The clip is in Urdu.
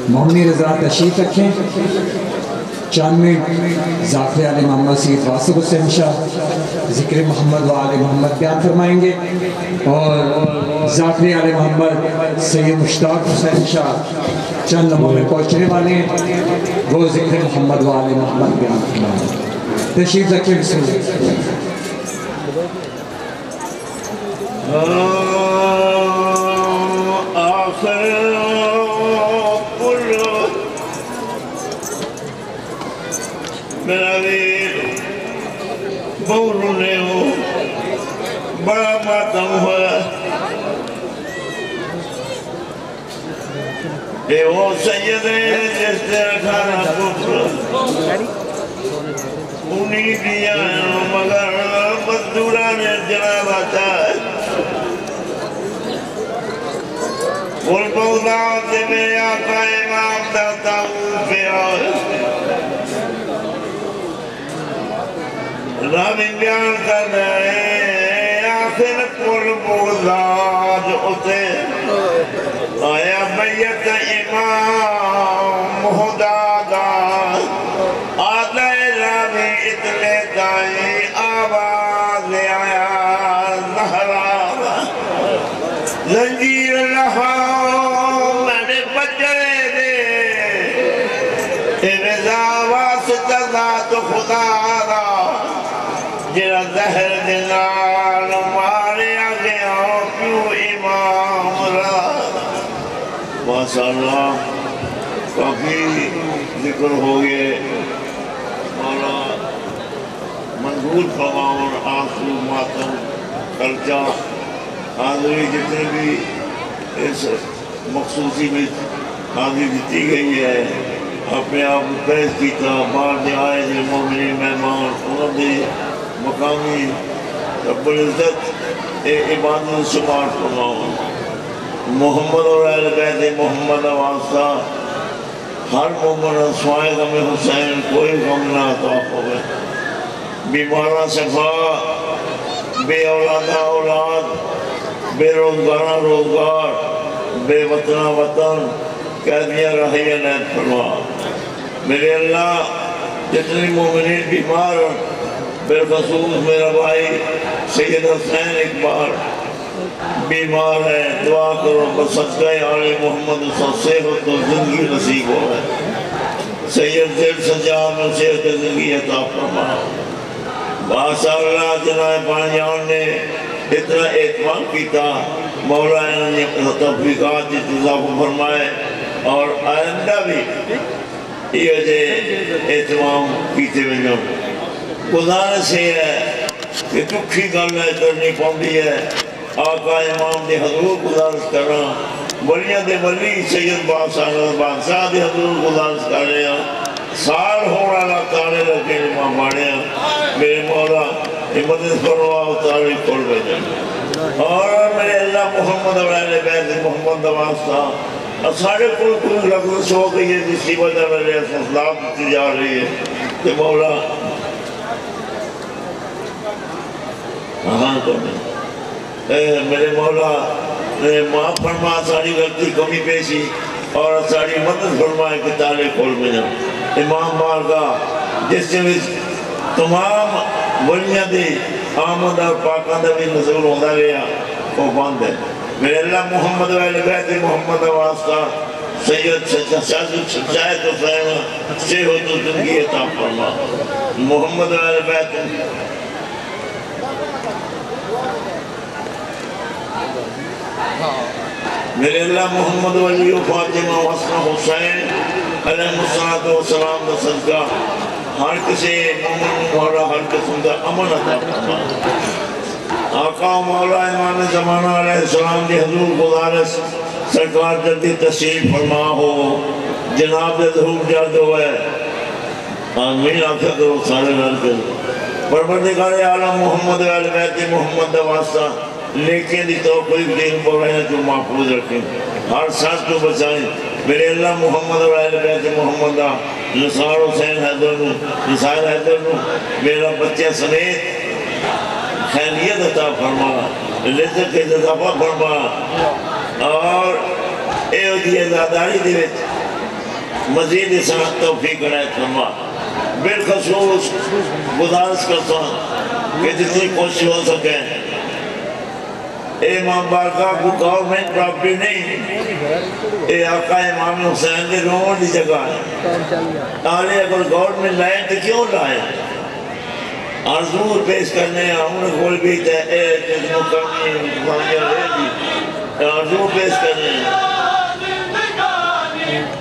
مومنی رضا تشریف رکھیں، چند منٹ ذاکر آل محمد سید واسف حسین شاہ ذکر محمد و آل محمد بیان فرمائیں گے، اور ذاکر آل محمد سید مشتاق حسین شاہ چند لمحوں میں پہنچنے والے ہیں، وہ ذکر محمد و آل محمد بیان فرمائیں گے۔ تشریف رکھیں، بسم اللہ۔ میرا ویر بولنے ہو بڑا ماتم ہوا، اے وہ سید جس نے کھانا پتر انہی دیا مگر مزدوران جناب آتا ہے، قل بغداد میں آقا امام داتا ہوں پہ آئے، رابی بیان کر رہے آخر قل بغداد اتے آیا بیت امام مہدادا آدھے رابی اتنے دائی آواز آیا زہرا زنجیر لہا میں نے بچے دے رضا واسطہ ذات خدا دا جرا زہر دلال ماریا گیا کیوں امام را۔ ماشاء اللہ کافی ذکر ہو گئے، مولا منظور فرماؤں آنسو ماتم خرچہ حاضری جتنے بھی اس مخصوصی میں حاضری دیتی گئی ہے، اپنے آپ پیش کیتا بار دے آئے جو مومنی مہمان انہوں نے مقامی رب العزت عبادت شمار فرماؤں۔ محمد اور اہل بیت محمد واسطہ ہر مومن سوائے غم حسین کوئی غم نہ عطا ہوئے، بیمارہ شفا، بے اولادہ اولاد، بے روزگارہ روزگار، بے وطنہ وطن، قیدیاں رہیہ نیت فرما۔ میرے اللہ جتنی مومنین بیمار بالخصوص میرا بھائی سید حسین اقبال بیمار ہے، دعا کرو بصدقہ آل محمد صحت و زندگی نصیب ہو ہے، سید دل سجاد میں صحت زندگی عطا فرما۔ ماشاء اللہ جناب بانیان نے اتنا اہتمام کیتا، مولا نے تفریقات اضافہ فرمائے اور آئندہ بھی یہ جے اہتمام کیتے میں گزارش ہے کہ دکھی گل ہے کرنی پاؤندی ہے، آقا امام دے حضور گزارش کرنا، ولیاں دے ولی سید بادشاہ دے حضور گزارش کر رہے ہیں، سال ہونا اللہ تارے لگے امام بانے ہیں، میرے مولا مدد فرما اتاری کھول بھیجیں، اور میرے اللہ محمد اور اہل بیت محمد واسطہ سارے کل لفظ ہو گئی ہے جس کی وجہ میرے فضلات دیتی جا رہی ہے کہ مولا میرے مولا معاف فرما ساری غلطی کمی پیشی اور ساری مدد فرمائے کہ تالے کھول میں جاؤں۔ امام بارگاہ جس سے تمام ولیاں دے آمد اور پاکان دے بھی نزول ہوندہ رہا وہ بند ہے۔ میرے اللہ محمد و اہل بیت محمد واسطہ سید شاہد حسین صحت و زندگی عطا فرما۔ محمد و اہل بیت میرے اللہ محمد ولی و فاطمہ و حسن حسین علیہ السلام دا صدقہ ہر کسی مومن مولا ہر قسم دا امن عطا فرما۔ آقا و مولا امام زمانہ علیہ السلام دی حضور گزارش سرکار جلدی تشریف فرما ہو، جناب دے ظہور جلد ہوئے، آمین آخر کرو سارے گھر کرو۔ پروردگار عالم محمد و اہل بیت محمد واسطہ لیکن دی توقیف دین بول رہے ہیں جو محفوظ رکھیں، ہر سانس کو بچائیں۔ میرے اللہ محمد و اہل بیت محمد نثار حسین حیدر نو میرا بچہ سمیت خیریت عطا فرما، رزق اضافہ فرما، اور اے دی ازاداری دے وچ مزید سمت توفیق عنایت فرما بالخصوص گزارش کرتا ہوں کہ جتنی کوشش ہو سکے اے امام بارگاہ کو گورنمنٹ پراپرٹی نہیں اے آقا امام حسین دے رون دی جگہ ہے آنے اگر گورنمنٹ لائن تو کیوں لائن عرضور پیش کرنے ہیں انہیں کھول بھی تھے اے جس مقامی مقامیہ لے دی عرضور پیش کرنے ہیں